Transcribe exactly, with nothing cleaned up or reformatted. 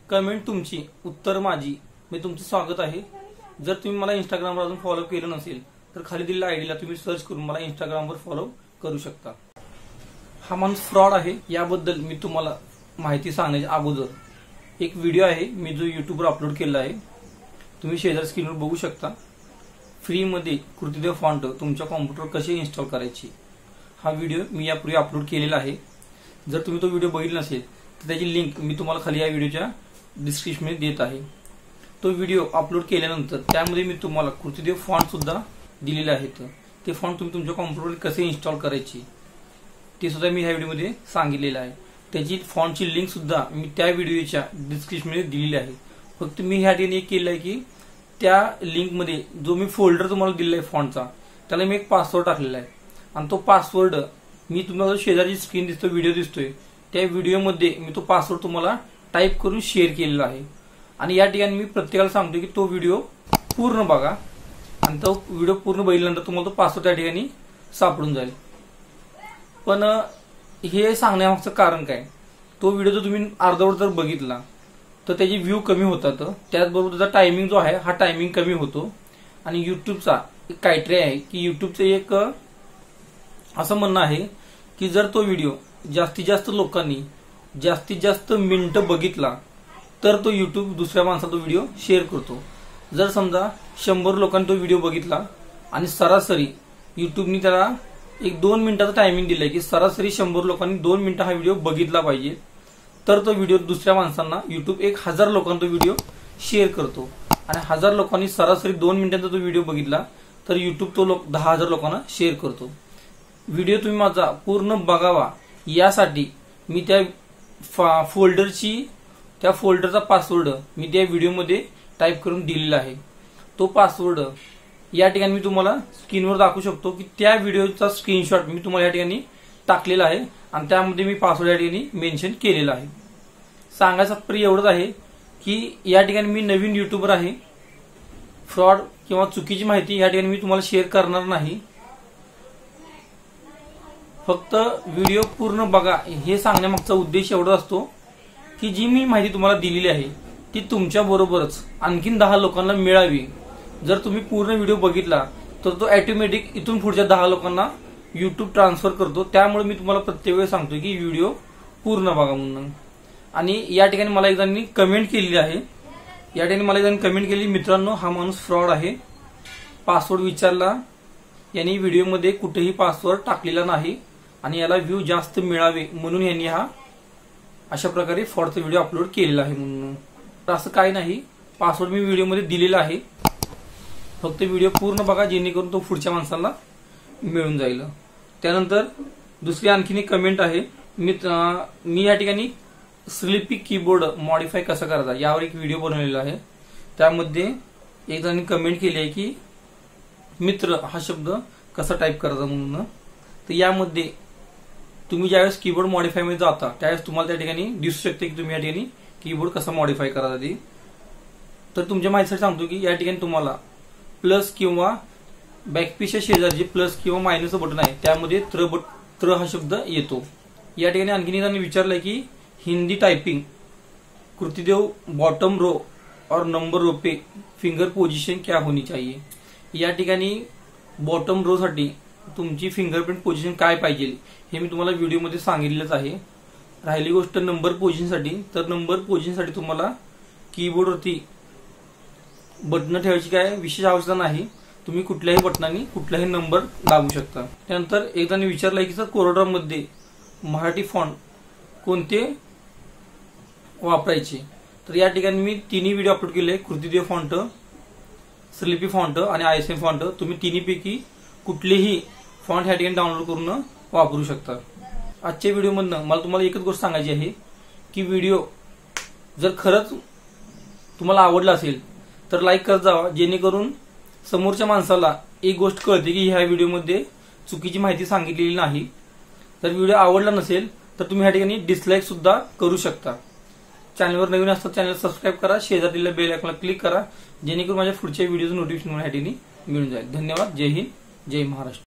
Comment तुमची, उत्तर माझी. मी तुमचं स्वागत आहे. जर तुम्ही मला इंस्टाग्रामवर अजून फॉलो केलं नसेल तर खाली दिलेल्या आयडीला तुम्ही सर्च करून मला इंस्टाग्रामवर फॉलो करू शकता. हा माणूस फ्रॉड आहे याबद्दल मी तुम्हाला माहिती सांगण्याच्या अगोदर एक व्हिडिओ आहे मी जो युट्यूबवर अपलोड केला आहे. तुम्ही शेजारी स्क्रीनवर बघू शकता. फ्रीमध्ये कृतिदेव फॉन्ट तुमच्या कॉम्प्युटरवर कसे इन्स्टॉल करायची हा व्हिडिओ मी यापूर्वी अपलोड केलेला आहे. जर तुम्ही तो व्हिडिओ बघितला नसेल तर त्याची लिंक मी तुम्हाला खाली या व्हिडिओच्या डिस्क्रिप्शनमध्ये देत आहे. तो व्हिडिओ अपलोड केल्यानंतर त्यामध्ये मी तुम्हाला कृतिदेव फॉन्ट सुद्धा दिलेले आहेत. ते फॉन्ट तुम्ही तुमच्या कॉम्प्युटरवर कसे इन्स्टॉल करायचे ते सुद्धा मी ह्या व्हिडिओमध्ये सांगितलेलं आहे. त्याची फॉन्टची लिंक सुद्धा मी त्या व्हिडिओच्या डिस्क्रिप्शनमध्ये दिलेली आहे. फक्त मी ह्या ठिकाणी एक केलं आहे की त्या लिंकमध्ये जो मी फोल्डर तुम्हाला दिलेला आहे फॉन्टचा त्याला मी एक पासवर्ड टाकलेला आहे आणि तो पासवर्ड मी तुम्हाला शेजारची स्क्रीन दिसतो, व्हिडिओ दिसतोय, त्या व्हिडिओमध्ये मी तो पासवर्ड तुम्हाला टाईप करून शेअर केलेला आहे. आणि या ठिकाणी मी प्रत्येकाला सांगतो की तो व्हिडिओ पूर्ण बघा आणि तो व्हिडिओ पूर्ण बघितल्यानंतर तुम्हाला तो पासवर्ड त्या ठिकाणी सापडून जाईल. पण हे सांगण्यामागचं कारण काय, तो व्हिडिओ जर तुम्ही अर्धवट जर बघितला तर त्याची व्ह्यू कमी होतात. त्याचबरोबर त्याचा टायमिंग जो आहे हा टायमिंग कमी होतो. आणि युट्यूबचा एक क्रायटेरिया आहे की युट्यूबचं एक असं म्हणणं आहे की जर तो व्हिडिओ जास्तीत जास्त लोकांनी जास्तीत जास्त मिनिटं बघितला तर तो युट्यूब दुसऱ्या माणसाला तो व्हिडिओ शेअर करतो. जर समजा शंभर लोकांनी तो व्हिडिओ बघितला आणि सरासरी युट्यूबनी त्याला एक दोन मिनिटाचा टायमिंग दिलाय की सरासरी शंभर लोकांनी दोन मिनिटं हा व्हिडिओ बघितला पाहिजे तर तो व्हिडिओ दुसऱ्या माणसांना युट्यूब एक हजार लोकांना तो व्हिडिओ शेअर करतो. आणि हजार लोकांनी सरासरी दोन मिनिटांचा तो व्हिडिओ बघितला तर युट्यूब तो लोक दहा हजार लोकांना शेअर करतो. व्हिडिओ तुम्ही माझा पूर्ण बघावा यासाठी मी त्या फोल्डरची त्या फोल्डरचा पासवर्ड मी त्या व्हिडिओमध्ये टाईप करून दिलेला आहे. तो पासवर्ड या ठिकाणी मी तुम्हाला स्क्रीनवर दाखवू शकतो की त्या व्हिडिओचा स्क्रीनशॉट मी तुम्हाला या ठिकाणी टाकलेला आहे आणि त्यामध्ये मी पासवर्ड या ठिकाणी मेन्शन केलेला आहे. सांगायचं तात्पर्य एवढंच आहे की या ठिकाणी मी नवीन युट्यूबर आहे. फ्रॉड किंवा चुकीची माहिती या ठिकाणी मी तुम्हाला शेअर करणार नाही. फक्त व्हिडिओ पूर्ण बघा हे सांगण्यामागचा उद्देश एवढा असतो की जी मी माहिती तुम्हाला दिलेली आहे ती तुमच्या बरोबरच आणखीन दहा लोकांना मिळावी. जर तुम्ही पूर्ण व्हिडिओ बघितला तर तो ऑटोमॅटिक इथून पुढच्या दहा लोकांना युट्यूब ट्रान्सफर करतो. त्यामुळे मी तुम्हाला प्रत्येक वेळेस सांगतो की व्हिडिओ पूर्ण बघा म्हणून. आणि या ठिकाणी मला एक जणांनी कमेंट केलेली आहे. या ठिकाणी मला एक जणांनी कमेंट केली, मित्रांनो हा माणूस फ्रॉड आहे. पासवर्ड विचारला, यांनी व्हिडिओमध्ये कुठेही पासवर्ड टाकलेला नाही आणि याला व्ह्यू जास्त मिळावे म्हणून यांनी हा अशा प्रकारे फ्रॉडचा व्हिडिओ अपलोड केलेला आहे म्हणून. तर असं काही नाही, पासवर्ड मी व्हिडिओमध्ये दिलेला आहे. फक्त व्हिडिओ पूर्ण बघा जेणेकरून तो पुढच्या माणसाला मिळून जाईल. त्यानंतर दुसरी आणखीन एक कमेंट आहे. मी मी या ठिकाणी स्लिपी कीबोर्ड मॉडिफाय कसा करायचा यावर एक व्हिडिओ बनवलेला आहे. त्यामध्ये एक जणांनी कमेंट केली आहे की मित्र हा शब्द कसा टाईप करायचा म्हणून. तर यामध्ये तुम्ही ज्यावेळेस कीबोर्ड मॉडिफाय मध्ये जाता त्यावेळेस तुम्हाला त्या ठिकाणी दिसू शकते की तुम्ही या ठिकाणी कीबोर्ड कसा मॉडिफाय करायचा ते. तर तुमच्या माहितीसाठी सांगतो की या ठिकाणी तुम्हाला प्लस किंवा बॅकपीसच्या शेजारी जे प्लस किंवा मायनसचं बटन आहे त्यामध्ये त्र त्र हा शब्द येतो. या ठिकाणी आणखीन त्यांनी विचारलंय की Hindi typing Krutidev bottom row और नंबर रो पे फिंगर पोजिशन क्या होनी चाहिए. या ठिकाणी बॉटम रो साठी तुमची फिंगरप्रिंट पोझिशन काय पाहिजे हे मी तुम्हाला व्हिडिओमध्ये सांगितलेलंच आहे. राहिली गोष्ट नंबर पोझिशनसाठी, तर नंबर पोझिशनसाठी तुम्हाला कीबोर्डवरती बटन ठेवायची काय विशेष आवश्यकता नाही. तुम्ही कुठल्याही बटनाने कुठलाही नंबर दाबू शकता. त्यानंतर एकदा विचारलंय की सर कोरोडामध्ये मराठी फॉन्ट कोणते वापरायचे. तर या ठिकाणी मी तिन्ही व्हिडिओ अपलोड केले, कृतिदेव फॉन्ट, स्लिपी फॉन्ट आणि आय एस एम फॉन्ट. तुम्ही तिन्हीपैकी कुठलेही फॉन्ट ह्या ठिकाणी डाउनलोड करून वापरू शकता. आजच्या व्हिडिओमधनं मला तुम्हाला एकच गोष्ट सांगायची आहे की व्हिडिओ जर खरंच तुम्हाला आवडला असेल तर लाईक करत जावा जेणेकरून समोरच्या माणसाला एक गोष्ट कळते की ह्या व्हिडिओमध्ये चुकीची माहिती सांगितलेली नाही. जर व्हिडिओ आवडला नसेल तर तुम्ही ह्या ठिकाणी डिसलाईक सुद्धा करू शकता. चॅनलवर नवीन असतात चॅनल सबस्क्राईब करा, शेजारीला बेल आयकॉनला क्लिक करा जेणेकरून माझ्या पुढच्या व्हिडिओचं नोटिफिकेशन ह्या ठिकाणी मिळून जाईल. धन्यवाद. जय हिंद, जय महाराष्ट्र.